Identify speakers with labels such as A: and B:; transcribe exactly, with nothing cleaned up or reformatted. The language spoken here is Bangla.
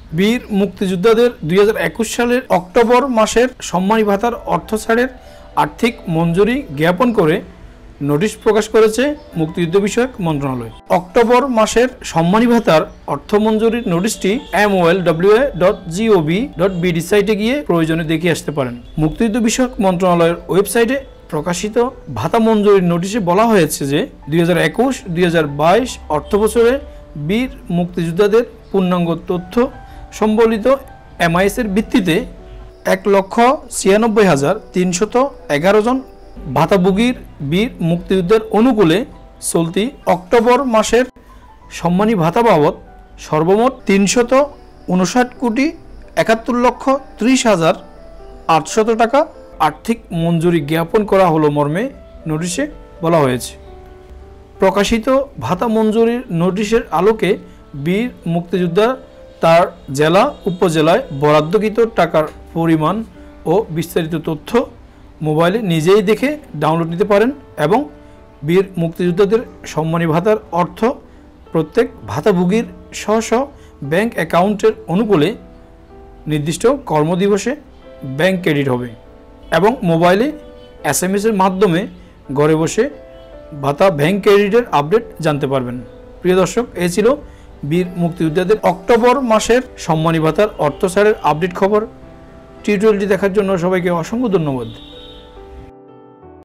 A: বীর মুক্তিযোদ্ধাদের দুই হাজার একুশ সালের অক্টোবর মাসের সম্মানী ভাতার অর্থ ছাড়ের আর্থিক মঞ্জুরি জ্ঞাপন করে নোটিশ প্রকাশ করেছে মুক্তিযুদ্ধ বিষয়ক মন্ত্রণালয়। অক্টোবর মাসের সম্মানী ভাতার অর্থ মঞ্জুরির নোটিশটি M O L W A dot G O V dot B D সাইটে গিয়ে প্রয়োজনে দেখে আসতে পারেন। মুক্তিযুদ্ধ বিষয়ক মন্ত্রণালয়ের ওয়েবসাইটে প্রকাশিত ভাতা মঞ্জুরির নোটিশে বলা হয়েছে যে দুই হাজার একুশ দুই হাজার বাইশ অর্থ বছরে বীর মুক্তিযোদ্ধাদের পূর্ণাঙ্গ তথ্য সম্বলিত এম আই এস এর ভিত্তিতে এক লক্ষ ছিয়ানব্বই হাজার তিনশত এগারো জন ভাতাভোগীর বীর মুক্তিযুদ্ধের অনুকূলে চলতি অক্টোবর মাসের সম্মানী ভাতা বাবদ সর্বমোট তিনশত উনষাট কোটি একাত্তর লক্ষ ত্রিশ হাজার আটশত টাকা আর্থিক মঞ্জুরি জ্ঞাপন করা হলো মর্মে নোটিশে বলা হয়েছে। প্রকাশিত ভাতা মঞ্জুরির নোটিশের আলোকে বীর মুক্তিযোদ্ধা তার জেলা উপজেলায় বরাদ্দকৃত টাকার পরিমাণ ও বিস্তারিত তথ্য মোবাইলে নিজেই দেখে ডাউনলোড নিতে পারেন এবং বীর মুক্তিযোদ্ধাদের সম্মানী ভাতার অর্থ প্রত্যেক ভাতাভোগীর স্ব স্ব ব্যাংক অ্যাকাউন্টের অনুকূলে নির্দিষ্ট কর্মদিবসে ব্যাংক ক্রেডিট হবে এবং মোবাইলে এস এম এসের মাধ্যমে ঘরে বসে ভাতা ব্যাংক ক্রেডিটের আপডেট জানতে পারবেন। প্রিয় দর্শক, এই ছিল বীর মুক্তিযোদ্ধাদের অক্টোবর মাসের সম্মানী ভাতার অর্থ ছাড়ের আপডেট খবর। টিউটোরিয়ালটি দেখার জন্য সবাইকে অসংখ্য ধন্যবাদ।